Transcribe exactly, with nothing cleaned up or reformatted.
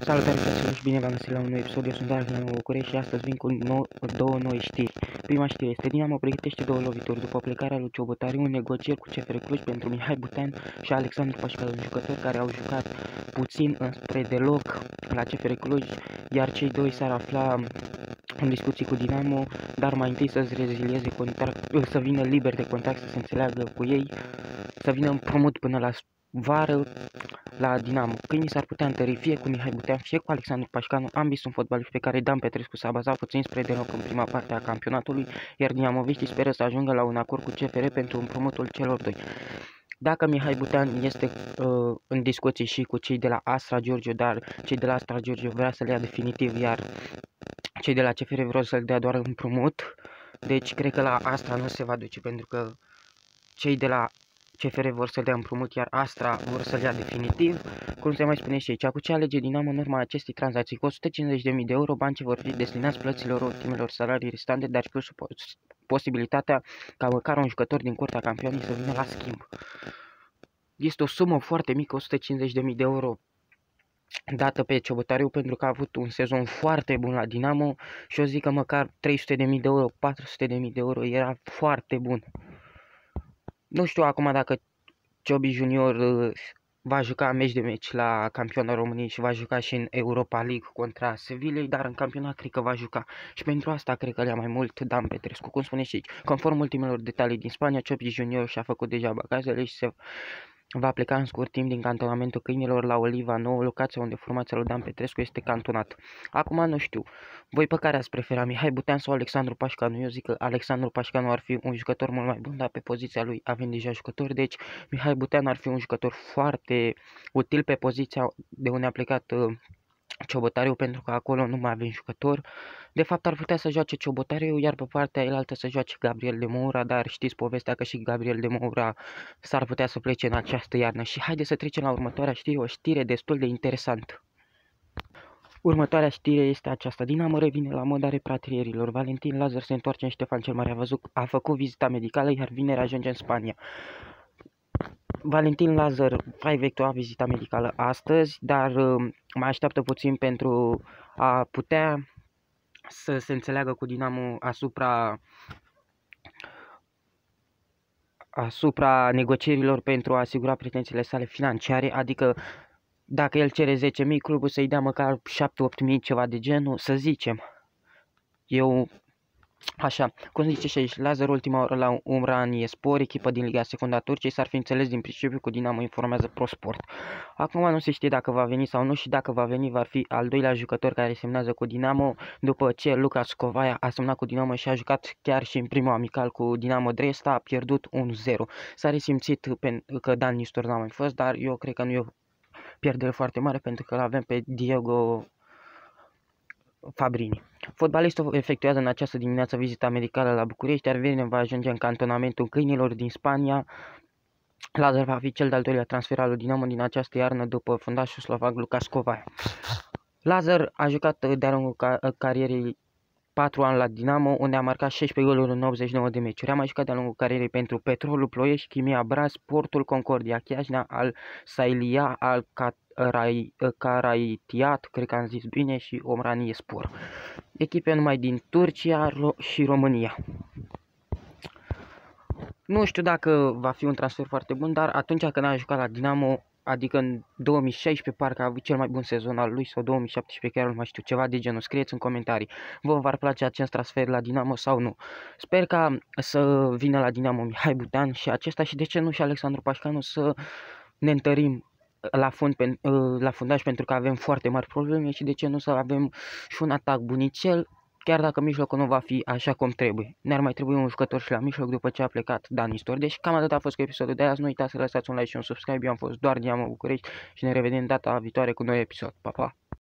Salutare fraților și bine v-am găsit la un nou episod. Eu sunt Dark din București și astăzi vin cu nou, două noi știri. Prima știre este: Dinamo pregătește două lovituri după plecarea lui Ciobotariu în negocieri cu C F R Cluj pentru Mihai Butean și Alexandru Pașcalu, jucători care au jucat puțin înspre deloc la C F R Cluj, iar cei doi s-ar afla în discuții cu Dinamo, dar mai întâi să-ți rezilieze contract, să vină liber de contract, să se înțeleagă cu ei, să vină împrumut până la vară la Dinamo. Câinii s-ar putea întări fie cu Mihai Butean, fie cu Alexandru Pașcanu. Ambii sunt fotbaliști pe care Dan Petrescu s-a bazat puțin spre deloc în prima parte a campionatului, iar dinamoviștii speră să ajungă la un acord cu C F R pentru împrumutul celor doi. Dacă Mihai Butean este uh, în discuții și cu cei de la Astra Giurgiu, dar cei de la Astra Giurgiu vrea să le ia definitiv, iar cei de la C F R vreau să-l dea doar împrumut, deci cred că la Astra nu se va duce, pentru că cei de la C F R vor să dea împrumut, iar Astra vor să-l ia definitiv. Cum se mai spune și aici, cu ce alege Dinamo în urma acestei tranzacții? Cu o sută cincizeci de mii de euro, bani ce vor fi destinați plăților ultimelor salarii restante, dar și plus posibilitatea ca măcar un jucător din curtea campionii să vină la schimb. Este o sumă foarte mică, o sută cincizeci de mii de euro dată pe Ciobotariu, pentru că a avut un sezon foarte bun la Dinamo și eu zic că măcar trei sute de mii de euro, patru sute de mii de euro era foarte bun. Nu știu acum dacă Ciobi Junior uh, va juca meci de meci la campioana României și va juca și în Europa League contra Sevillei, dar în campionat cred că va juca. Și pentru asta cred că le-a mai mult Dan Petrescu. Cum spune și aici, conform ultimelor detalii din Spania, Ciobi Junior și-a făcut deja bagajele și se va pleca în scurt timp din cantonamentul câinilor la Oliva, nouă locație unde formația lui Dan Petrescu este cantonat. Acum nu știu, voi pe care ați prefera, Mihai Butean sau Alexandru Pașcanu? Eu zic că Alexandru Pașcanu ar fi un jucător mult mai bun, dar pe poziția lui avem deja jucători, deci Mihai Butean ar fi un jucător foarte util pe poziția de unde a plecat uh, Ciobotariu, pentru că acolo nu mai avem jucători. De fapt ar putea să joace Ciobotariu, iar pe partea elaltă să joace Gabriel de Moura, dar știți povestea că și Gabriel de Moura s-ar putea să plece în această iarnă. Și haideți să trecem la următoarea știre, o știre destul de interesantă. Următoarea știre este aceasta: Dinamo revine la moda repatrierilor. Valentin Lazar se întoarce în Ștefan cel Mare, a, văzut, a făcut vizita medicală, iar vineri ajunge în Spania. Valentin Lazar va efectua vizita medicală astăzi, dar uh, mai așteaptă puțin pentru a putea să se înțeleagă cu Dinamo asupra asupra negocierilor pentru a asigura pretențiile sale financiare, adică dacă el cere zece mii, clubul să-i dea măcar șapte opt mii, ceva de genul, să zicem. Eu, așa, cum zice și aici, Lazar ultima oră la Umraniyespor, echipă din Liga Secunda Turciei, s-ar fi înțeles din principiu cu Dinamo, informează ProSport. Acum nu se știe dacă va veni sau nu, și dacă va veni va fi al doilea jucător care semnează cu Dinamo, după ce Lucas Covaia a semnat cu Dinamo și a jucat chiar și în primul amical cu Dinamo Dresda, a pierdut unu zero. S-a resimțit că Dan Nistor n-a mai fost, dar eu cred că nu e o pierdere foarte mare, pentru că l-avem pe Diego Fabrini. Fotbalistul efectuează în această dimineață vizita medicală la București, iar vineri va ajunge în cantonamentul câinilor din Spania. Lazar va fi cel de-al doilea transfer al lui Dinamo din această iarnă, după fundașul slovac Lucas Covaia. Lazar a jucat de-a lungul carierei patru ani la Dinamo, unde a marcat șaisprezece goluri în optzeci și nouă de meciuri. A mai jucat de-a lungul carierei pentru Petrolul Ploiești, Chimia Braș, Sportul Concordia Chiajna, al Sailia, al Karaitiat, cred că am zis bine, și Umraniyespor. Echipe numai din Turcia și România. Nu știu dacă va fi un transfer foarte bun, dar atunci când a jucat la Dinamo, adică în două mii șaisprezece, parcă a avut cel mai bun sezon al lui, sau două mii șaptesprezece, chiar nu mai știu, ceva de genul. Scrieți în comentarii, vă va place acest transfer la Dinamo sau nu. Sper ca să vină la Dinamo Mihai Butean și acesta, și de ce nu și Alexandru Pașcanu, să ne întărim la, fund, la fundaș, pentru că avem foarte mari probleme, și de ce nu să avem și un atac bunicel, chiar dacă mijlocul nu va fi așa cum trebuie. Ne-ar mai trebui un jucător și la mijloc după ce a plecat Dan Nistor. Deci cam atât a fost cu episodul de azi. Nu uitați să lăsați un like și un subscribe. Eu am fost doar Dinamo București și ne revedem data viitoare cu un nou episod. Pa, pa!